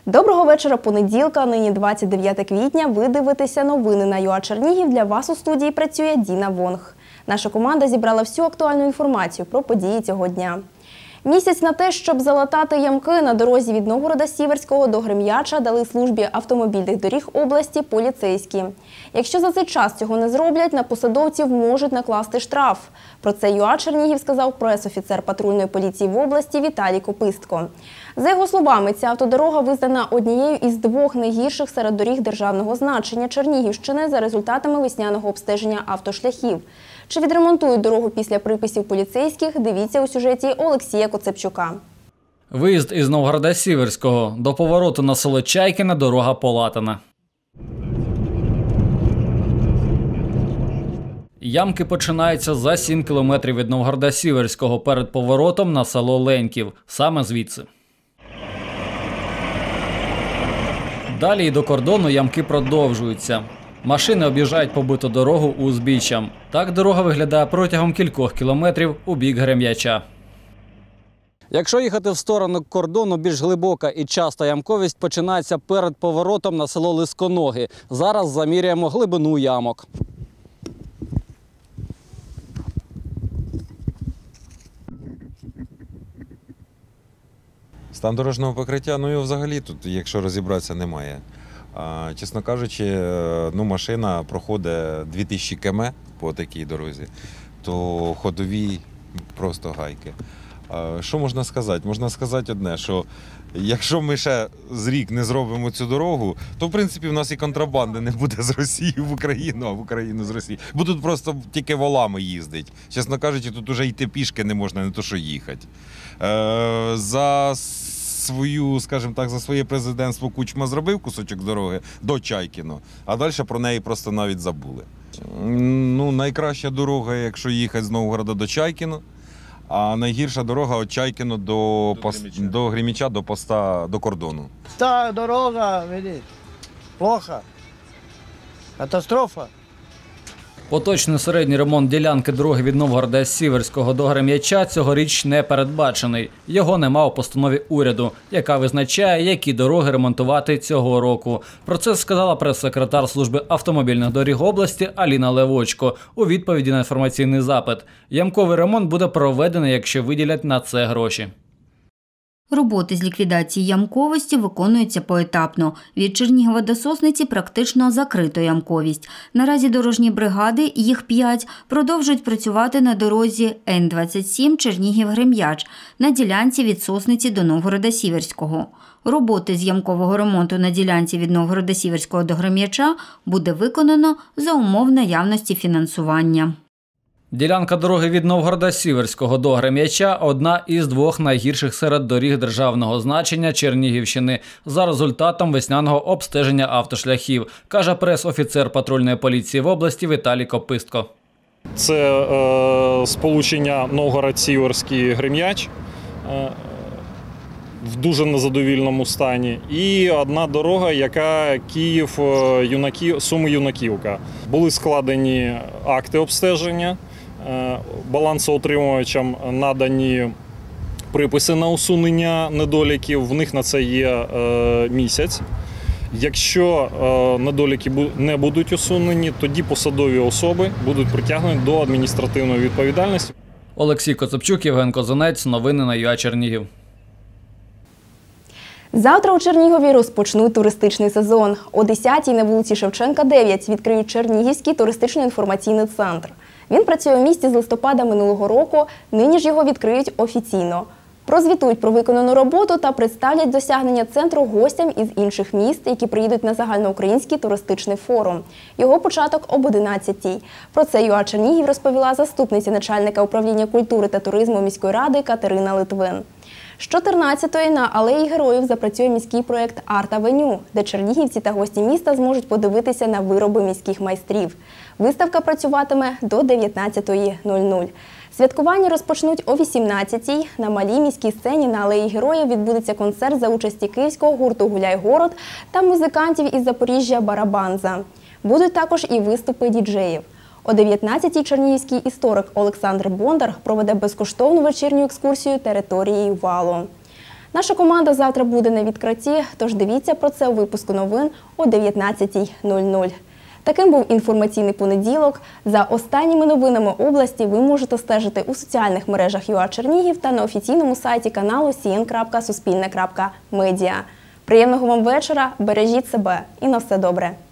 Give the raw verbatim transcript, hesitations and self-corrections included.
Доброго вечора понеділка, нині двадцять дев'яте квітня. Ви дивитеся новини на ю а Чернігів. Для вас у студії працює Діна Вонг. Наша команда зібрала всю актуальну інформацію про події цього дня. Місяць на те, щоб залатати ямки на дорозі від Новгорода-Сіверського до Грем'яча, дали службі автомобільних доріг області поліцейські. Якщо за цей час цього не зроблять, на посадовців можуть накласти штраф. Про це ю а Чернігів сказав прес-офіцер патрульної поліції в області Віталій Копистко. За його словами, ця автодорога визнана однією із двох найгірших серед доріг державного значення Чернігівщини за результатами весняного обстеження автошляхів. Чи відремонтують дорогу після приписів поліцейських, дивіться у сюжеті Олексія Коцепчука. Виїзд із Новгорода-Сіверського. До повороту на село Чайкине дорога полатана. Ямки починаються за сім кілометрів від Новгорода-Сіверського перед поворотом на село Леньків. Саме звідси. Далі і до кордону ямки продовжуються. Машини об'їжджають побиту дорогу узбіччям. Так дорога виглядає протягом кількох кілометрів у бік Грем'яча. Якщо їхати в сторону кордону, більш глибока і часта ямковість починається перед поворотом на село Лисконоги. Зараз заміряємо глибину ямок. Стан дорожнього покриття, ну його взагалі тут, якщо розібратися, немає. А, чесно кажучи, ну, машина проходить дві тисячі кілометрів по такій дорозі, то ходові просто гайки. А, що можна сказати? Можна сказати одне, що якщо ми ще з рік не зробимо цю дорогу, то в принципі в нас і контрабанди не буде з Росії в Україну, а в Україну з Росії. Бо тут просто тільки волами їздить. Чесно кажучи, тут вже йти пішки не можна, не то що їхати. Е, за свою, скажімо так, за своє президентство Кучма зробив кусочок дороги до Чайкіно, а далі про неї просто навіть забули. Ну, найкраща дорога, якщо їхати з Новгорода до Чайкіно, а найгірша дорога від Чайкіно до, до, пост, Грем'яча. до Грем'яча, до поста, до кордону. Та дорога, видиш, плохо. Катастрофа. Поточний середній ремонт ділянки дороги від Новгорода-Сіверського до Грем'яча цьогоріч не передбачений. Його нема у постанові уряду, яка визначає, які дороги ремонтувати цього року. Про це сказала прес-секретар служби автомобільних доріг області Аліна Левочко у відповіді на інформаційний запит. Ямковий ремонт буде проведений, якщо виділять на це гроші. Роботи з ліквідації ямковості виконуються поетапно. Від Чернігова до Сосниці практично закрито ямковість. Наразі дорожні бригади, їх п'ять, продовжують працювати на дорозі Н двадцять сім Чернігів-Грем'яч на ділянці від Сосниці до Новгорода-Сіверського. Роботи з ямкового ремонту на ділянці від Новгорода-Сіверського до Грем'яча буде виконано за умов наявності фінансування. Ділянка дороги від Новгорода-Сіверського до Грем'яча – одна із двох найгірших серед доріг державного значення Чернігівщини за результатом весняного обстеження автошляхів, каже прес-офіцер патрульної поліції в області Віталій Копистко. Це е, сполучення Новгород-Сіверський-Грем'яч е, в дуже незадовільному стані. І одна дорога, яка Київ-Юнаків, Суми-Юнаківка. Були складені акти обстеження. Балансоутримувачам надані приписи на усунення недоліків, в них на це є е, місяць. Якщо е, недоліки не будуть усунені, тоді посадові особи будуть притягнені до адміністративної відповідальності. Олексій Коцепчук, Євген Козанець. Новини на ю а Чернігів. Завтра у Чернігові розпочнуть туристичний сезон. О десятій на вулиці Шевченка, дев'ять відкриють Чернігівський туристично-інформаційний центр. Він працює у місті з листопада минулого року, нині ж його відкриють офіційно. Прозвітують про виконану роботу та представлять досягнення центру гостям із інших міст, які приїдуть на загальноукраїнський туристичний форум. Його початок об одинадцятій. Про це ю а Чернігів розповіла заступниця начальника управління культури та туризму міської ради Катерина Литвин. З чотирнадцятої на Алеї Героїв запрацює міський проєкт «Арт-авеню», де чернігівці та гості міста зможуть подивитися на вироби міських майстрів. Виставка працюватиме до дев'ятнадцятої нуль-нуль. Святкування розпочнуть о вісімнадцятій. На малій міській сцені на Алеї Героїв відбудеться концерт за участі київського гурту «Гуляй-город» та музикантів із Запоріжжя «Барабанза». Будуть також і виступи діджеїв. О дев'ятнадцятій чернігівський історик Олександр Бондар проведе безкоштовну вечірню екскурсію територією валу. Наша команда завтра буде на відкритті, тож дивіться про це у випуску новин о дев'ятнадцятій нуль нуль. Таким був інформаційний понеділок. За останніми новинами області ви можете стежити у соціальних мережах ЮА Чернігів та на офіційному сайті каналу сі ен крапка суспільне крапка медіа. Приємного вам вечора, бережіть себе і на все добре.